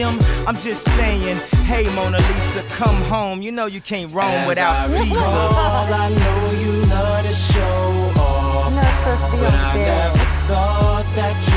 I'm just saying, hey Mona Lisa, come home. You know you can't roam without Caesar. I know you love to show off, No, it's supposed to be but on I the bed. never thought that